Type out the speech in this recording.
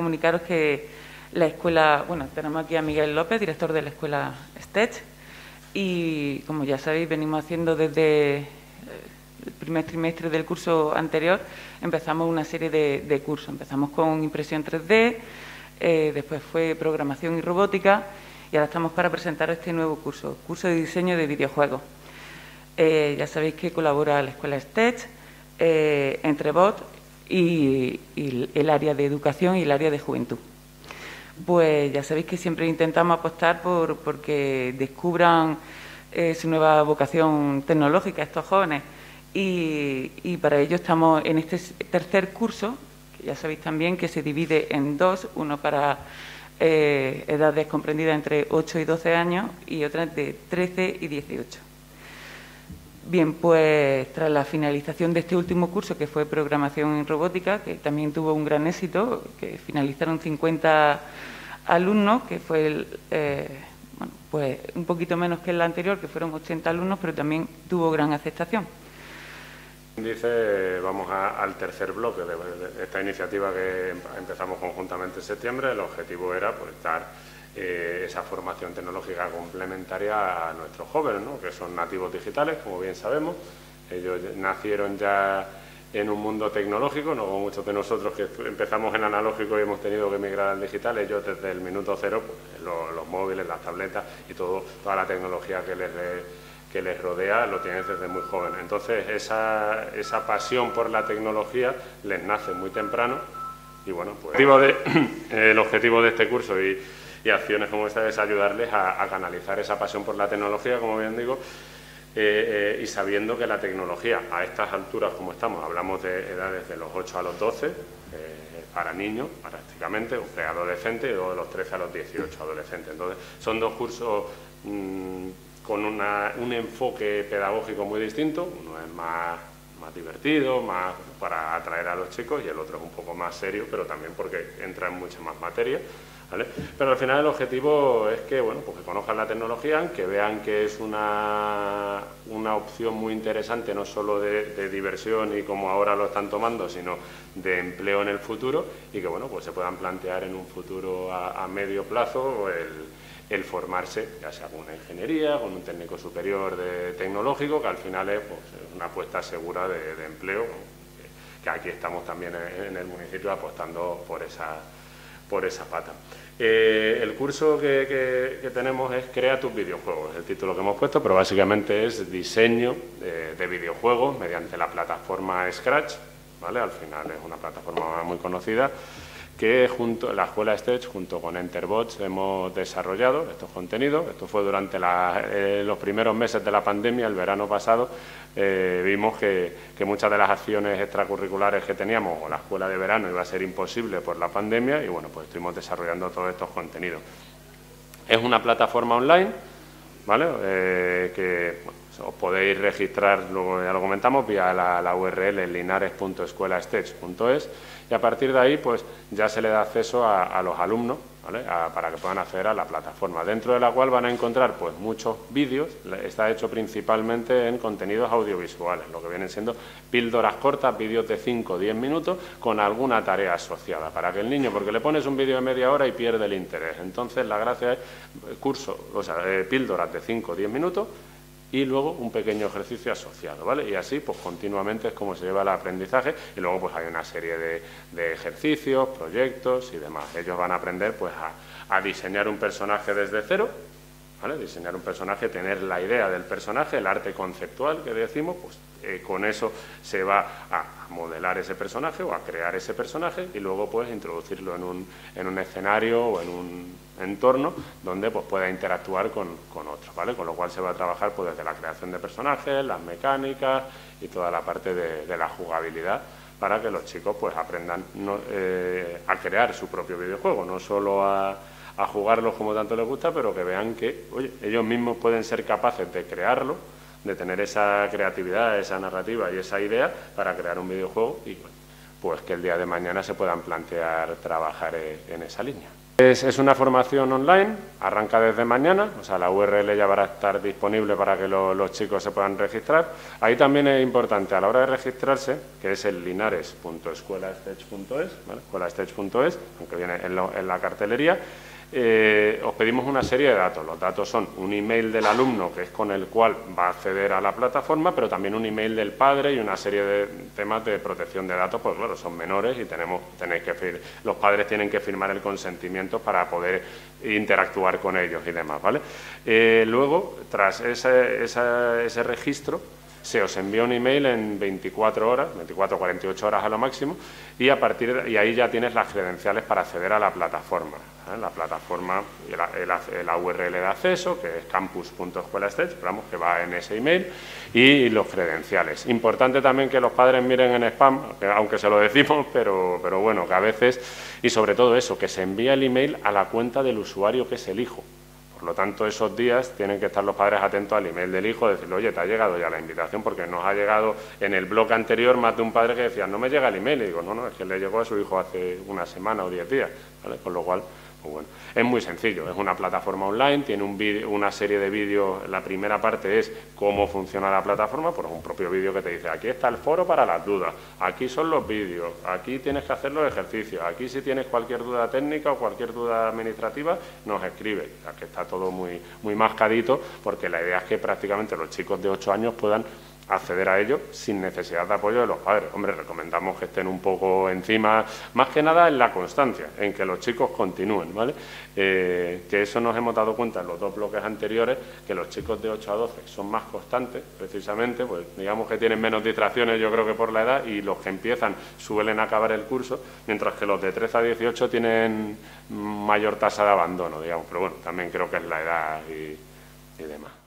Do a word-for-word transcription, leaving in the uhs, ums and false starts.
comunicaros que la escuela, bueno, tenemos aquí a Miguel López, director de la escuela STECH, y como ya sabéis, venimos haciendo desde el primer trimestre del curso anterior, empezamos una serie de, de cursos. Empezamos con impresión tres D, eh, después fue programación y robótica, y ahora estamos para presentar este nuevo curso, curso de diseño de videojuegos. Eh, ya sabéis que colabora la escuela STECH, eh, Entrebot y, y el área de educación y el área de juventud. Pues ya sabéis que siempre intentamos apostar por porque descubran eh, su nueva vocación tecnológica estos jóvenes, y, y para ello estamos en este tercer curso, que ya sabéis también que se divide en dos, uno para eh, edades comprendidas entre ocho y doce años y otra de trece y dieciocho. Bien, pues tras la finalización de este último curso, que fue programación en robótica, que también tuvo un gran éxito, que finalizaron cincuenta alumnos, que fue el, eh, bueno, pues un poquito menos que el anterior, que fueron ochenta alumnos, pero también tuvo gran aceptación. Dice, vamos a, al tercer bloque de, de esta iniciativa que empezamos conjuntamente en septiembre. El objetivo era pues dar eh, esa formación tecnológica complementaria a nuestros jóvenes, ¿no?, que son nativos digitales, como bien sabemos. Ellos nacieron ya en un mundo tecnológico, no como muchos de nosotros que empezamos en analógico y hemos tenido que migrar al digital. Ellos desde el minuto cero, pues, los, los móviles, las tabletas y todo, toda la tecnología que les, que les rodea lo tienen desde muy jóvenes. Entonces esa, esa pasión por la tecnología les nace muy temprano y bueno, pues el objetivo de, el objetivo de este curso y, y acciones como esta es ayudarles a, a canalizar esa pasión por la tecnología, como bien digo. Eh, eh, y sabiendo que la tecnología, a estas alturas como estamos, hablamos de edades de los ocho a los doce, eh, para niños prácticamente, o preadolescentes, y luego de los trece a los dieciocho adolescentes. Entonces, son dos cursos mmm, con una, un enfoque pedagógico muy distinto. Uno es más, más divertido, más para atraer a los chicos, y el otro es un poco más serio, pero también porque entra en mucha más materia. ¿Vale? Pero al final el objetivo es que, bueno, pues que conozcan la tecnología, que vean que es una, una opción muy interesante, no solo de, de diversión y como ahora lo están tomando, sino de empleo en el futuro, y que, bueno, pues se puedan plantear en un futuro a, a medio plazo el, el formarse, ya sea con una ingeniería, con un técnico superior de tecnológico, que al final es pues, una apuesta segura de, de empleo, que, que aquí estamos también en, en el municipio apostando por esa por esa pata. Eh, el curso que, que, que tenemos es Crea tus videojuegos, es el título que hemos puesto, pero básicamente es diseño de, de videojuegos mediante la plataforma Scratch, ¿vale? Al final es una plataforma muy conocida que junto la escuela STECH junto con Enterbots hemos desarrollado estos contenidos. Esto fue durante la, eh, los primeros meses de la pandemia, el verano pasado. Eh, vimos que, que muchas de las acciones extracurriculares que teníamos o la escuela de verano iba a ser imposible por la pandemia y bueno, pues estuvimos desarrollando todos estos contenidos. Es una plataforma online, ¿vale? Eh, que bueno, os podéis registrar, luego ya lo comentamos, vía la, la U R L linares punto escuela stech punto es, y a partir de ahí pues ya se le da acceso a, a los alumnos, ¿vale? A, para que puedan acceder a la plataforma, dentro de la cual van a encontrar pues muchos vídeos. Está hecho principalmente en contenidos audiovisuales, lo que vienen siendo píldoras cortas, vídeos de cinco o diez minutos con alguna tarea asociada, para que el niño, porque le pones un vídeo de media hora y pierde el interés. Entonces la gracia es curso, o sea, eh, píldoras de cinco o diez minutos y luego un pequeño ejercicio asociado, ¿vale? Y así, pues continuamente es como se lleva el aprendizaje, y luego pues hay una serie de, de ejercicios, proyectos y demás. Ellos van a aprender pues a, a diseñar un personaje desde cero, ¿vale? Diseñar un personaje, tener la idea del personaje, el arte conceptual que decimos, pues eh, con eso se va a modelar ese personaje o a crear ese personaje y luego pues introducirlo en un, en un escenario o en un entorno donde pues pueda interactuar con, con otros, ¿vale? Con lo cual se va a trabajar pues desde la creación de personajes, las mecánicas y toda la parte de, de la jugabilidad, para que los chicos pues aprendan no, eh, a crear su propio videojuego, no solo a, a jugarlos como tanto les gusta, pero que vean que oye, ellos mismos pueden ser capaces de crearlo, de tener esa creatividad, esa narrativa y esa idea para crear un videojuego y pues que el día de mañana se puedan plantear trabajar en esa línea. Es, es una formación online, arranca desde mañana, o sea, la U R L ya va a estar disponible para que lo, los chicos se puedan registrar. Ahí también es importante, a la hora de registrarse, que es el linares punto escuelastech punto es, ¿vale? escuelastech punto es, aunque viene en, lo, en la cartelería, eh, os pedimos una serie de datos. Los datos son un email del alumno, que es con el cual va a acceder a la plataforma, pero también un email del padre y una serie de temas de protección de datos, pues claro, son menores y tenemos, tenéis que los padres tienen que firmar el consentimiento para poder interactuar con ellos y demás, ¿vale? Eh, luego, tras ese, esa, ese registro, se os envía un email en veinticuatro horas, veinticuatro a cuarenta y ocho horas a lo máximo, y a partir de, y ahí ya tienes las credenciales para acceder a la plataforma. ¿eh? La plataforma, la, la, la U R L de acceso, que es campus punto escuelastech, pero vamos, que va en ese email, y los credenciales. Importante también que los padres miren en spam, aunque se lo decimos, pero, pero bueno, que a veces, y sobre todo eso, que se envía el email a la cuenta del usuario que es el hijo. Por lo tanto, esos días tienen que estar los padres atentos al email del hijo, decirle, oye, te ha llegado ya la invitación, porque nos ha llegado en el blog anterior más de un padre que decía, no me llega el email, y digo, no, no, es que le llegó a su hijo hace una semana o diez días, ¿vale? Con lo cual, pues bueno, es muy sencillo, es una plataforma online, tiene un vídeo, una serie de vídeos, la primera parte es cómo funciona la plataforma, pues un propio vídeo que te dice, aquí está el foro para las dudas, aquí son los vídeos, aquí tienes que hacer los ejercicios, aquí si tienes cualquier duda técnica o cualquier duda administrativa, nos escribe, o sea, que está todo muy, muy mascadito, porque la idea es que prácticamente los chicos de ocho años puedan acceder a ello sin necesidad de apoyo de los padres. Hombre, recomendamos que estén un poco encima, más que nada en la constancia, en que los chicos continúen, ¿vale? Eh, que eso nos hemos dado cuenta en los dos bloques anteriores, que los chicos de ocho a doce son más constantes, precisamente, pues digamos que tienen menos distracciones, yo creo que por la edad, y los que empiezan suelen acabar el curso, mientras que los de trece a dieciocho tienen mayor tasa de abandono, digamos, pero bueno, también creo que es la edad y, y demás.